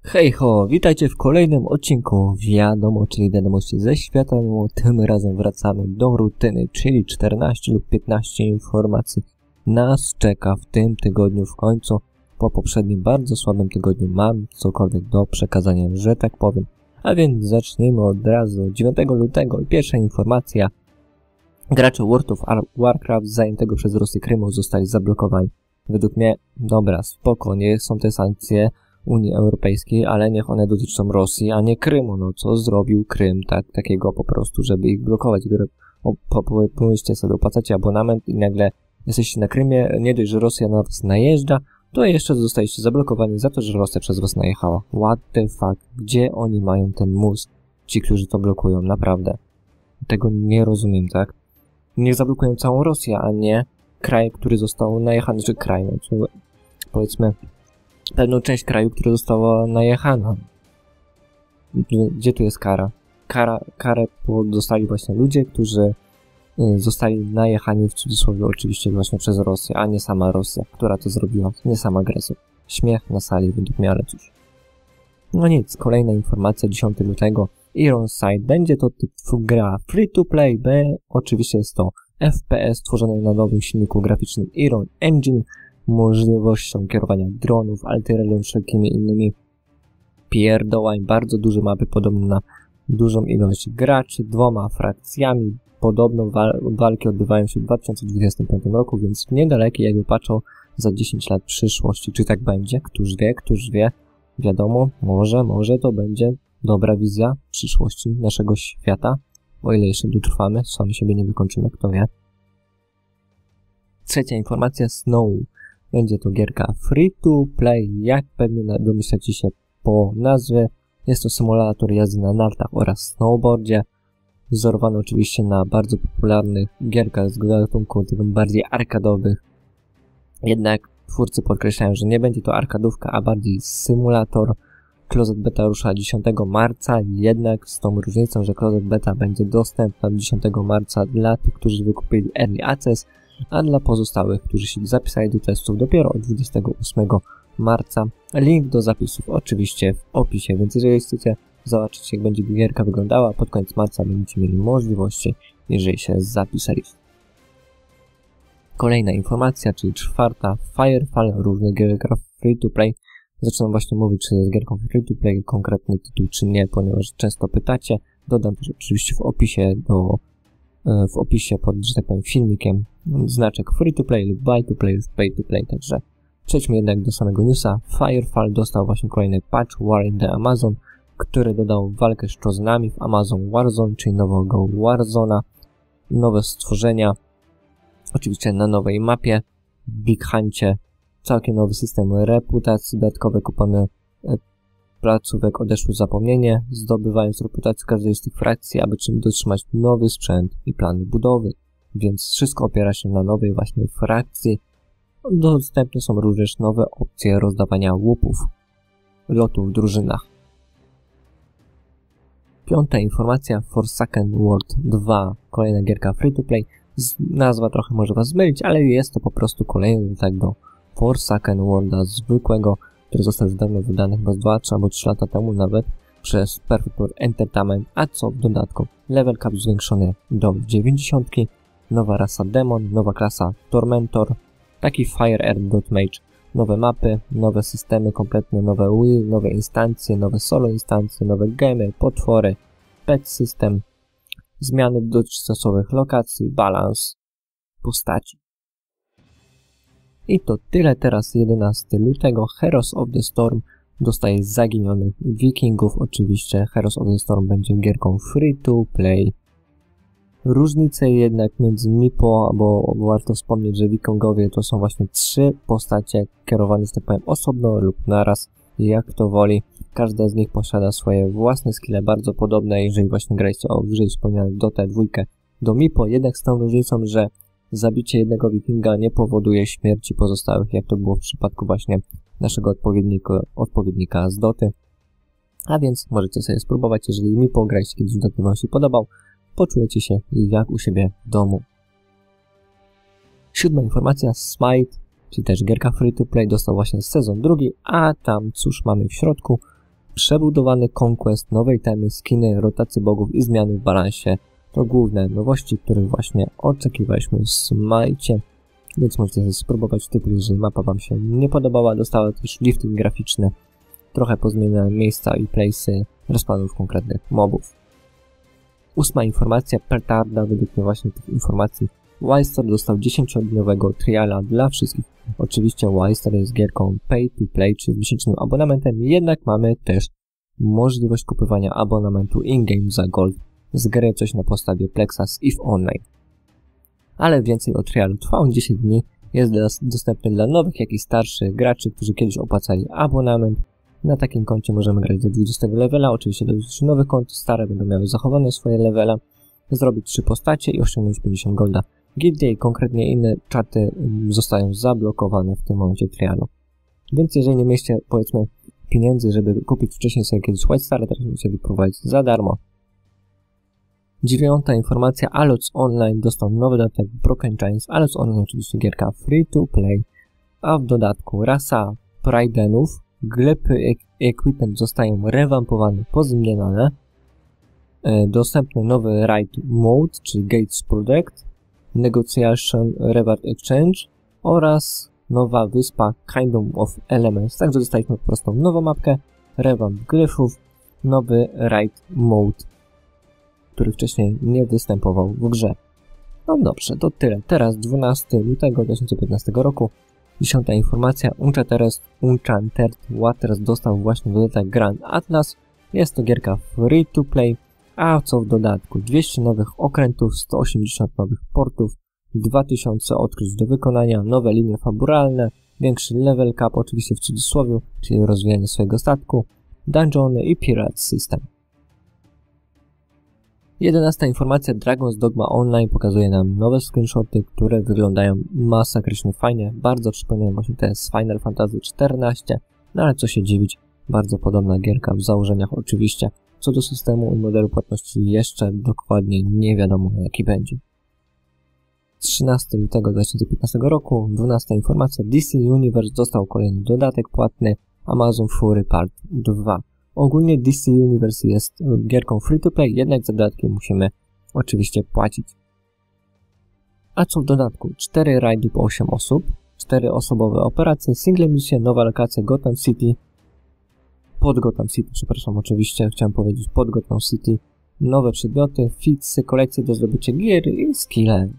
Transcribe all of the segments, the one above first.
Hej ho, witajcie w kolejnym odcinku wiadomo, czyli wiadomości ze świata. Tym razem wracamy do rutyny, czyli 14 lub 15 informacji nas czeka w tym tygodniu w końcu. Po poprzednim bardzo słabym tygodniu mam cokolwiek do przekazania, że tak powiem. A więc zacznijmy od razu. 9 lutego i pierwsza informacja. Gracze World of Warcraft zajętego przez Rosję Krymu zostali zablokowani. Według mnie, dobra, spoko, nie są te sankcje Unii Europejskiej, ale niech one dotyczą Rosji, a nie Krymu. No co zrobił Krym takiego po prostu, żeby ich blokować? Pomyślcie sobie, opłacacie abonament i nagle jesteście na Krymie, nie dość, że Rosja na was najeżdża, to jeszcze zostaliście zablokowani za to, że Rosja przez was najechała. What the fuck? Gdzie oni mają ten mózg? Ci, którzy to blokują, naprawdę. Tego nie rozumiem, tak? Niech zablokują całą Rosję, a nie kraj, który został najechany, czy kraj, no, powiedzmy pewną część kraju, która została najechana. Gdzie tu jest kara? Karę dostali właśnie ludzie, którzy zostali najechani w cudzysłowie oczywiście właśnie przez Rosję, a nie sama Rosja, która to zrobiła, nie sam agresor. Śmiech na sali według mnie, ale cóż. No nic, kolejna informacja, 10 lutego. Ironside będzie to typ gra free to play, oczywiście jest to FPS tworzony na nowym silniku graficznym Iron Engine, możliwością kierowania dronów, artylerią, wszelkimi innymi pierdołań, bardzo duże mapy, podobno na dużą ilość graczy, 2 frakcjami, podobno walki odbywają się w 2025 roku, więc niedalekie, jakby patrzą za 10 lat przyszłości. Czy tak będzie? Któż wie, wiadomo, może to będzie dobra wizja przyszłości naszego świata, o ile jeszcze dotrwamy, sami siebie nie wykończymy, kto wie. Trzecia informacja, Snow. Będzie to gierka free to play, jak pewnie domyślacie się po nazwie. Jest to symulator jazdy na nartach oraz snowboardzie, wzorowany oczywiście na bardzo popularnych gierkach z gatunku tych bardziej arkadowych. Jednak twórcy podkreślają, że nie będzie to arkadówka, a bardziej symulator. Closed Beta rusza 10 marca, jednak z tą różnicą, że Closed Beta będzie dostępna 10 marca dla tych, którzy wykupili Early Access, a dla pozostałych, którzy się zapisali do testów dopiero od 28 marca. Link do zapisów oczywiście w opisie, więc jeżeli chcecie zobaczyć, jak będzie gierka wyglądała, pod koniec marca będziecie mieli możliwości, jeżeli się zapisali. Kolejna informacja, czyli 4. Firefall, również gierka free to play. Zaczynam właśnie mówić, czy jest gierką free to play, konkretny tytuł, czy nie, ponieważ często pytacie. Dodam też oczywiście w opisie pod, że tak powiem, filmikiem znaczek free to play lub buy to play lub pay to play, także przejdźmy jednak do samego newsa. Firefall dostał właśnie kolejny patch War in the Amazon, który dodał walkę z Chosenami w Amazon Warzone, czyli nowego Warzona, nowe stworzenia, oczywiście na nowej mapie, Big Huncie, całkiem nowy system reputacji, dodatkowe kupony placówek odeszły w zapomnienie, zdobywając reputację każdej z tych frakcji, aby dotrzymać nowy sprzęt i plany budowy. Więc wszystko opiera się na nowej właśnie frakcji. Dostępne są również nowe opcje rozdawania łupów, lotów w drużynach. 5. informacja, Forsaken World 2, kolejna gierka free to play. Nazwa trochę może was zmylić, ale jest to po prostu kolejny dodatek do Forsaken Worlda zwykłego, który został już dawno wydany, chyba 2, 3 albo 3 lata temu nawet, przez Perfect World Entertainment, a co w dodatku level cap zwiększony do 90, nowa rasa Demon, nowa klasa Tormentor, taki Fire Earth Mage, nowe mapy, nowe systemy kompletne, nowe will, nowe instancje, nowe solo instancje, nowe gemy, potwory, pet system, zmiany dotychczasowych lokacji, balans postaci. I to tyle teraz. 11 lutego Heroes of the Storm dostaje zaginionych wikingów. Oczywiście Heroes of the Storm będzie gierką free to play. Różnice jednak między MIPO, bo warto wspomnieć, że wikingowie to są właśnie 3 postacie kierowane, że tak powiem, osobno lub naraz, jak to woli. Każda z nich posiada swoje własne skille, bardzo podobne, jeżeli właśnie graliście o wyżej wspomnianym Dotę 2 do MIPO, jednak z tą różnicą, że zabicie jednego wikinga nie powoduje śmierci pozostałych, jak to było w przypadku właśnie naszego odpowiednika z Doty. A więc możecie sobie spróbować, jeżeli mi pograliście kiedyś w Dotę, wam się podobał, poczujecie się jak u siebie w domu. 7. informacja, Smite, czyli też gierka free to play, dostał właśnie sezon 2, a tam cóż mamy w środku? przebudowany Conquest, nowej temy, skiny, rotacje bogów i zmiany w balansie. To główne nowości, których właśnie oczekiwaliśmy w Smite, więc możecie sobie spróbować tytuł, jeżeli mapa wam się nie podobała. Dostała też lifting graficzne, trochę pozmieniane miejsca i place'y respawnów konkretnych mobów. 8. informacja, petarda, według mnie właśnie tych informacji. Wildstar dostał 10-dniowego triala dla wszystkich. Oczywiście Wildstar jest gierką pay to play, czyli z miesięcznym abonamentem, jednak mamy też możliwość kupowania abonamentu in-game za gold z gry coś na podstawie Plexa z EVE Online. Ale więcej o trialu. Trwa on 10 dni, jest dostępny dla nowych, jak i starszych graczy, którzy kiedyś opłacali abonament. Na takim koncie możemy grać do 20 levela, oczywiście do nowych kont, stare będą miały zachowane swoje levela, zrobić 3 postacie i osiągnąć 50 golda. Gildie i konkretnie inne czaty zostają zablokowane w tym momencie trialu. Więc jeżeli nie mieliście, powiedzmy, pieniędzy, żeby kupić wcześniej sobie kiedyś Wildstar, teraz możecie wypróbować za darmo. 9. informacja, Alots Online dostał nowy dodatek Broken Chains. Alots Online oczywiście gierka free to play, a w dodatku rasa Pridenów, glepy i equipment zostają rewampowane, pozmieniane. Dostępny nowy Raid Mode, czyli Gates Project, Negotiation Reward Exchange oraz nowa wyspa Kingdom of Elements. Także dostaliśmy po prostu nową mapkę, rewamp gryfów, nowy Raid Mode, który wcześniej nie występował w grze. No dobrze, to tyle. Teraz 12 lutego 2015 roku. 10. informacja, Enchanted Waters dostał właśnie dodatek Grand Atlas. Jest to gierka free to play, a co w dodatku 200 nowych okrętów, 180 nowych portów, 2000 odkryć do wykonania, nowe linie fabularne, większy level cap, oczywiście w cudzysłowie, czyli rozwijanie swojego statku, dungeony i pirate system. 11. informacja, Dragon's Dogma Online pokazuje nam nowe screenshoty, które wyglądają masakrycznie fajnie, bardzo przypominają właśnie te z Final Fantasy XIV, no ale co się dziwić, bardzo podobna gierka w założeniach oczywiście. Co do systemu i modelu płatności jeszcze dokładnie nie wiadomo jaki będzie. 13 lutego 2015 roku, 12. informacja, DC Universe dostał kolejny dodatek płatny, Amazon Fury Part 2. Ogólnie DC Universe jest gierką free to play, jednak za dodatki musimy oczywiście płacić. A co w dodatku? 4 rajdy po 8 osób, 4-osobowe operacje, single misje, nowa lokacja Gotham City, pod Gotham City, przepraszam, oczywiście chciałem powiedzieć pod Gotham City, nowe przedmioty, fitsy, kolekcje do zdobycia gier i skille.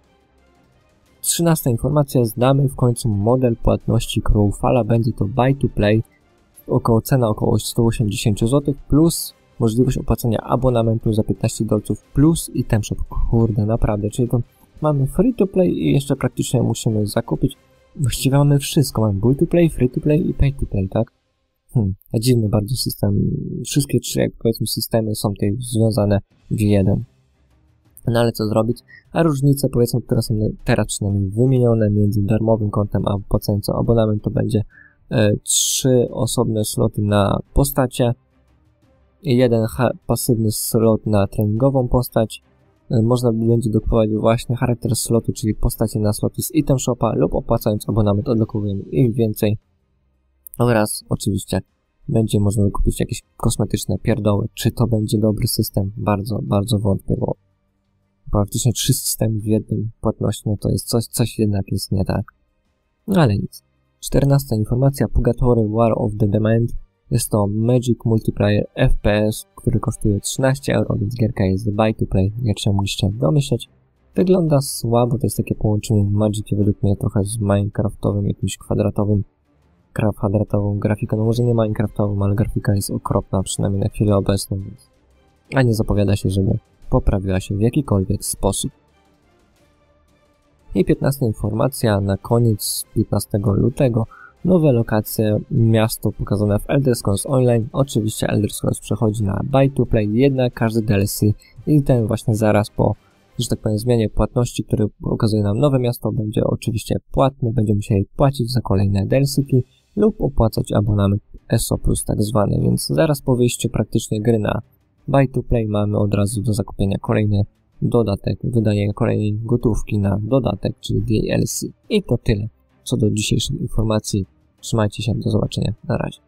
13. informacja, znamy w końcu model płatności Crowfala, będzie to buy to play, cena około 180 zł, plus możliwość opłacenia abonamentu za 15 dolców, plus item shop, kurde, naprawdę, czyli to mamy free to play i jeszcze praktycznie musimy zakupić, właściwie mamy wszystko, mamy buy to play, free to play i pay to play, tak? Dziwny bardzo system, wszystkie 3, jak powiedzmy, systemy są tutaj związane w jeden. No ale co zrobić? A różnice, powiedzmy, które są teraz przynajmniej wymienione między darmowym kontem a płacącym abonament, to będzie 3 osobne sloty na postacie, 1 pasywny slot na treningową postać, można będzie dokupować właśnie charakter slotu, czyli postacie na sloty z item shopa lub opłacając abonament odblokowujemy im więcej oraz oczywiście będzie można kupić jakieś kosmetyczne pierdoły. Czy to będzie dobry system? Bardzo, bardzo wątpię, bo praktycznie 3 systemy w jednym płatności, no to jest coś jednak jest nie tak. No ale nic. 14. informacja, Purgatory War of the Damned. Jest to Magic Multiplayer FPS, który kosztuje 13 €, więc gierka jest buy to play, jak się mogliście domyśleć. Wygląda słabo, to jest takie połączenie Magiki według mnie trochę z Minecraftowym, jakimś kwadratową grafiką. No może nie Minecraftową, ale grafika jest okropna, przynajmniej na chwilę obecną, więc a nie zapowiada się, żeby poprawiła się w jakikolwiek sposób. I 15. informacja, na koniec 15 lutego, nowe lokacje, miasto pokazane w Elder Scrolls Online. Oczywiście Elder Scrolls przechodzi na buy to play, jednak każdy DLC i ten właśnie zaraz po, że tak powiem, zmianie płatności, który pokazuje nam nowe miasto, będzie oczywiście płatny, będziemy musieli płacić za kolejne DLC-ki lub opłacać abonament ESO plus tak zwany, więc zaraz po wyjściu praktycznie gry na buy to play mamy od razu do zakupienia kolejny dodatek, wydanie kolejnej gotówki na dodatek, czyli DLC. I to tyle co do dzisiejszej informacji. Trzymajcie się, do zobaczenia, na razie.